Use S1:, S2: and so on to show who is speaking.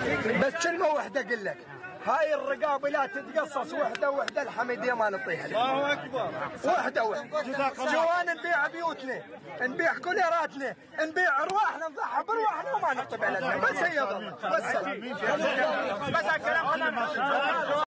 S1: بس كلمه واحده اقول لك، هاي الرقابه لا تتقصص وحده وحده الحميديه ما نطيح عليها. الله اكبر. وحده وحده. جوان نبيع بيوتنا، نبيع كوليراتنا، نبيع ارواحنا، نضحي بارواحنا وما نكتب على بس هي بس الكلام.